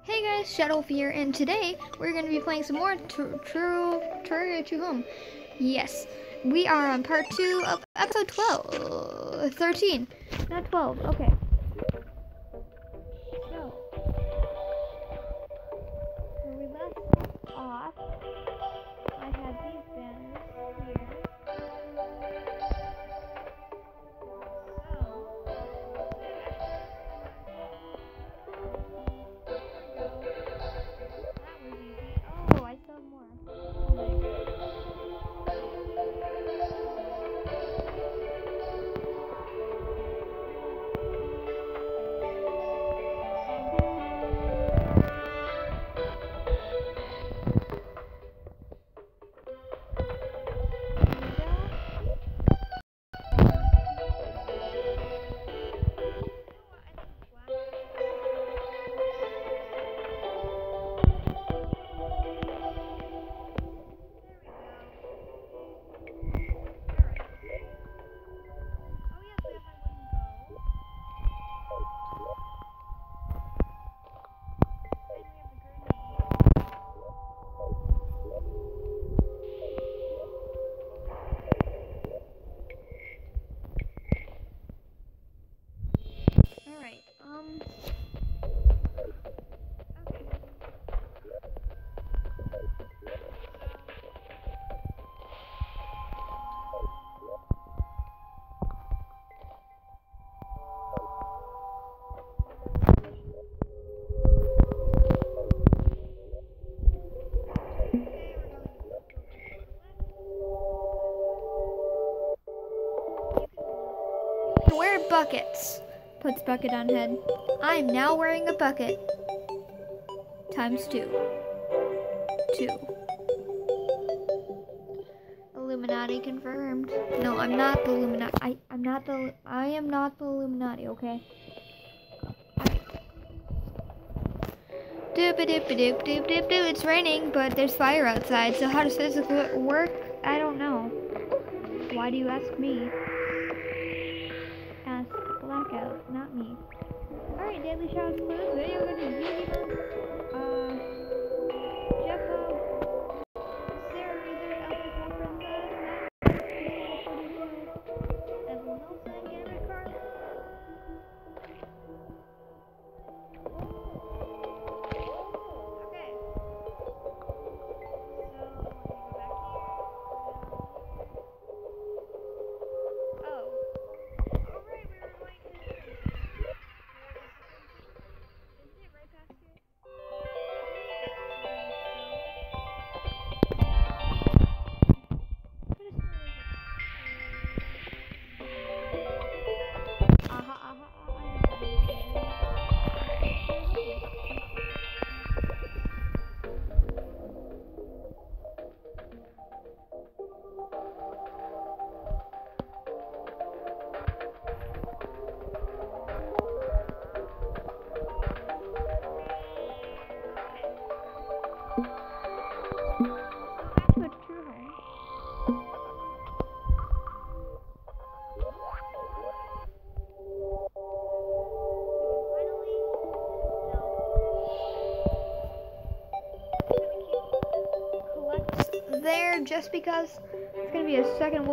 Hey guys, Shadowf here, and today we're going to be playing some more Terraria 2 Home. Yes, we are on part 2 of episode 13, not 12, okay. So, where we left off, I had these banners here. Oh, I still have more. Wear buckets. Puts bucket on head. I am now wearing a bucket. Times 2. 2. Illuminati confirmed. No, I'm not the Illuminati. I am not the Illuminati, okay? Doop doop doop doop doop doop. It's raining, but there's fire outside, so how does physics work? I don't know. Why do you ask me? Ask Blackout, not me. Alright, Daily Shouts for this video. We're gonna do Jeffo, Sarah Wizard, Elvis Princess, everyone else and get a red card. Okay. There, just because it's gonna be a second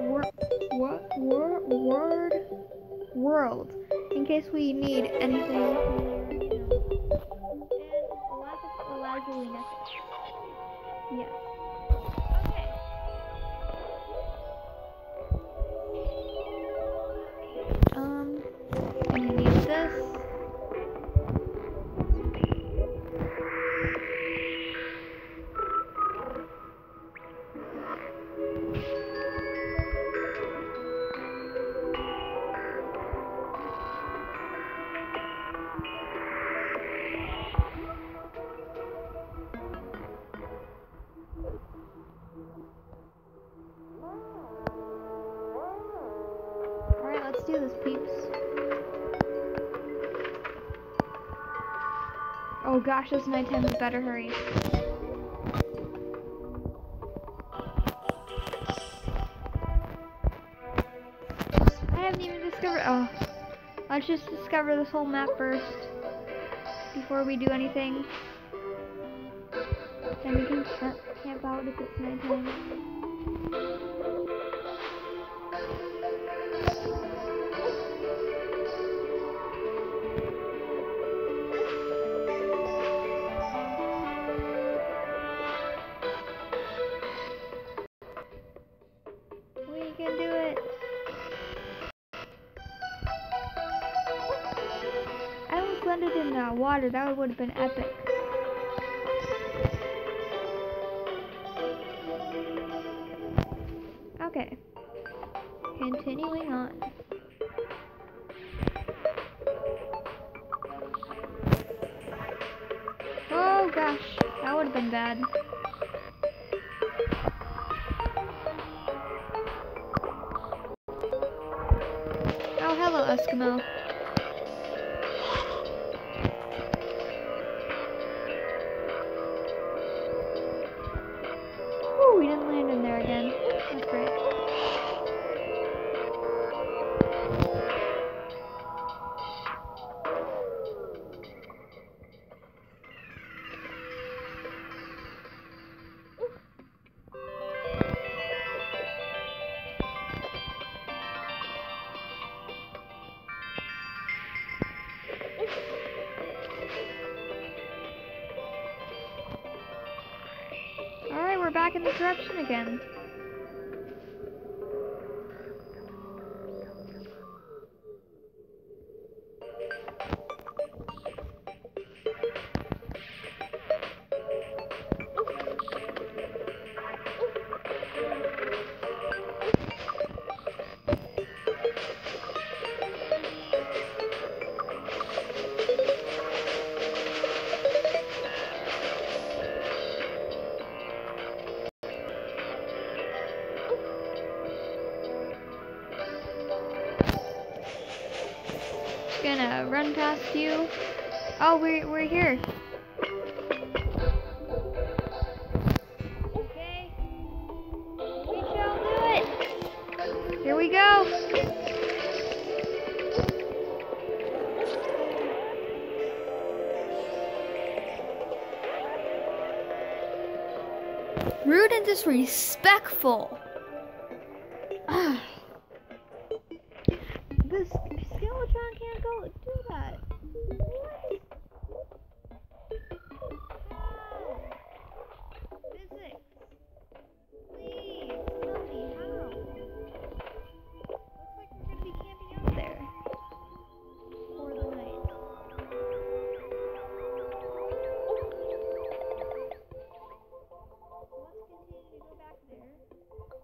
world in case we need anything. And a lot of allegedly necessary. Yes. Okay. I'm gonna use this. Let's do this, peeps. Oh gosh, it's nighttime. We better hurry. I haven't even discovered. Oh, let's just discover this whole map first before we do anything. Then we can camp out if it's nighttime. We can do it. I almost landed in the water. That would have been epic. Okay. Continuing on. Oh gosh, that would have been bad. Oh, hello, Eskimo. Ooh, we didn't land in there again. That's great. Alright, we're back in this direction again. Gonna run past you. Oh, we're here. Okay. We shall do it. Here we go. Rude and disrespectful. The skeleton can't go do that. What? How? Physics. Please tell me how. Looks like we're gonna be camping out there for the night. Let's continue to go back there.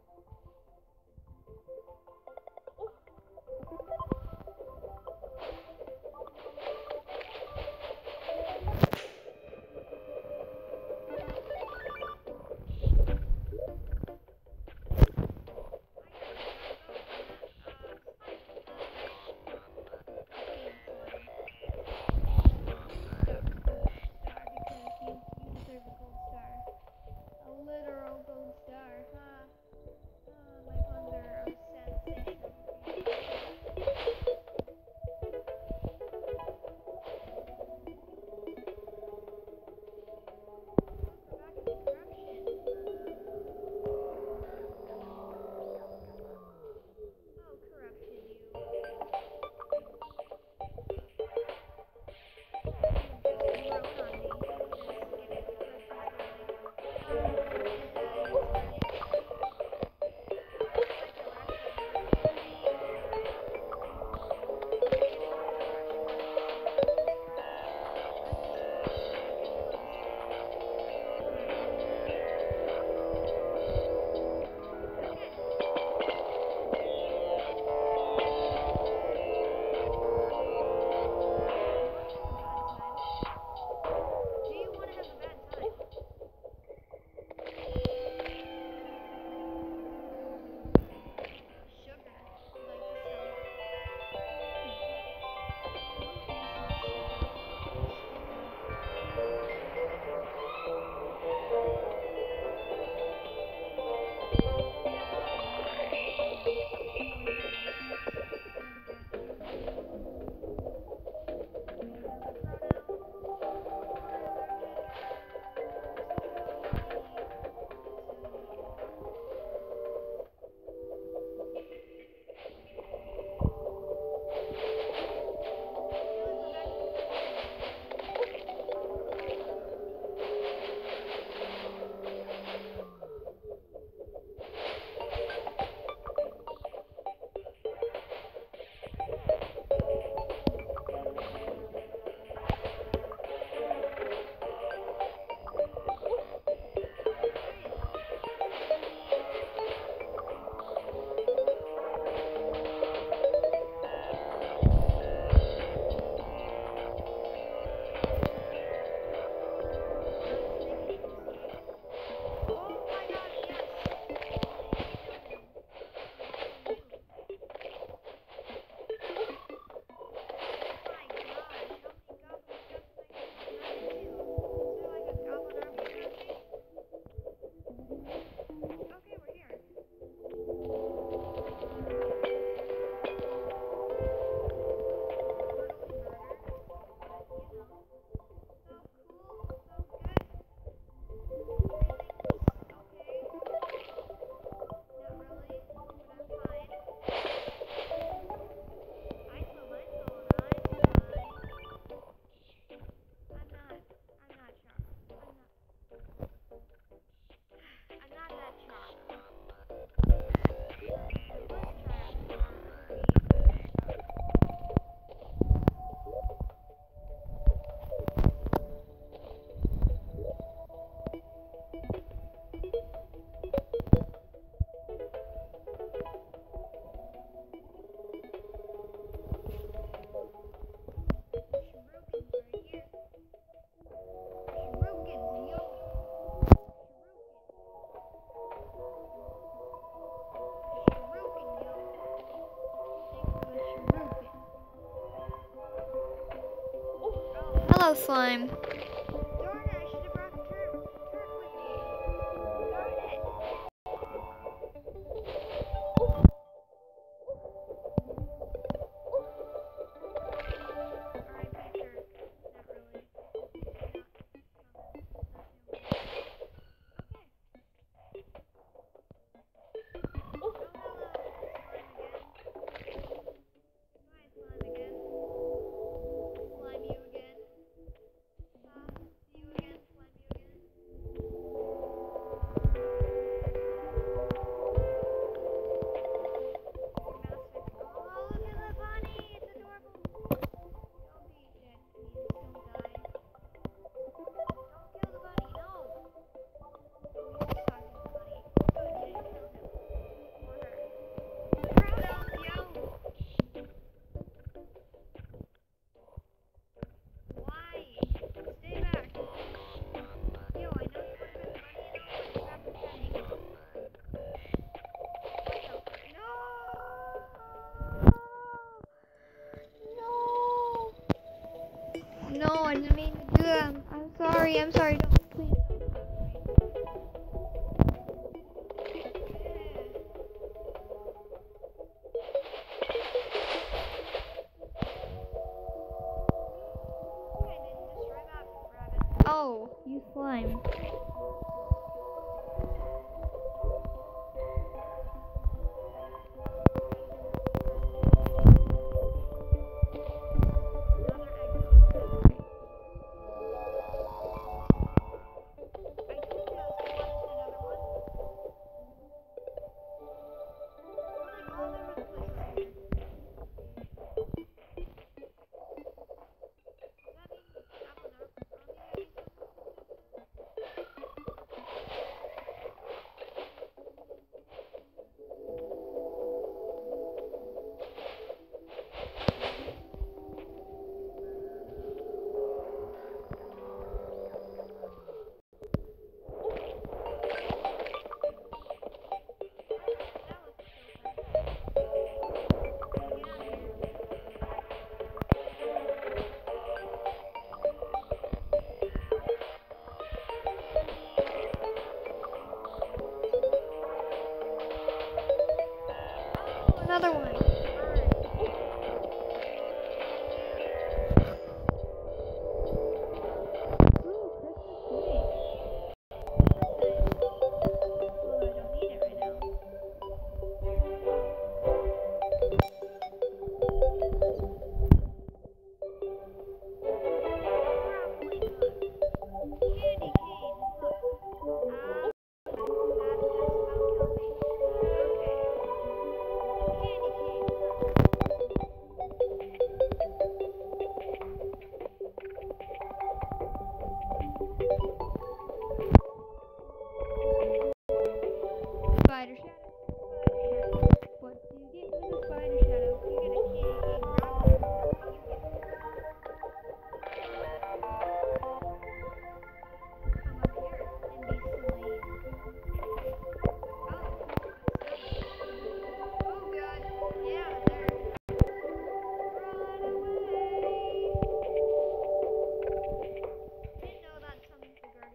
Wow, slime. Darn it, I should have brought Turk with me. Darn it. Alright, Turk. Not really. No, I didn't mean to do that. I'm sorry. Don't please. Oh, you slime. Another one. Ooh, Christmas pudding. Well, I don't need it right now. Candy cane. Look. That just about killed me. Okay. Candy cane. Spider shadow. What do you get with a spider shadow? You get a candy cane wrapper. Come up here and be slain. Oh, oh god. Yeah, there. Run away. Didn't know that some figure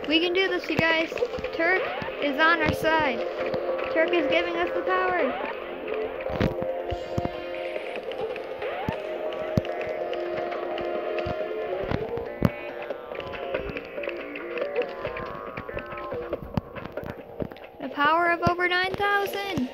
We can do this, you guys. Turk is on our side. Turk is giving us the power. The power of over 9,000.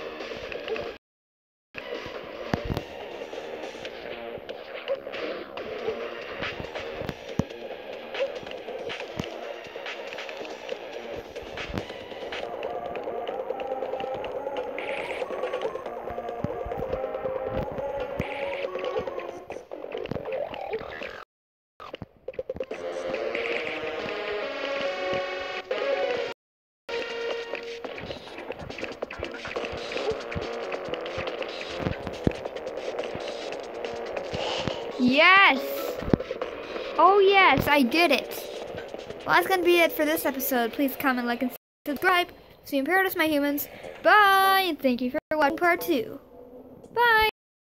Yes! Oh yes, I did it! Well, that's gonna be it for this episode. Please comment, like, and subscribe. See you in paradise, my humans. Bye! And thank you for watching part 2. Bye!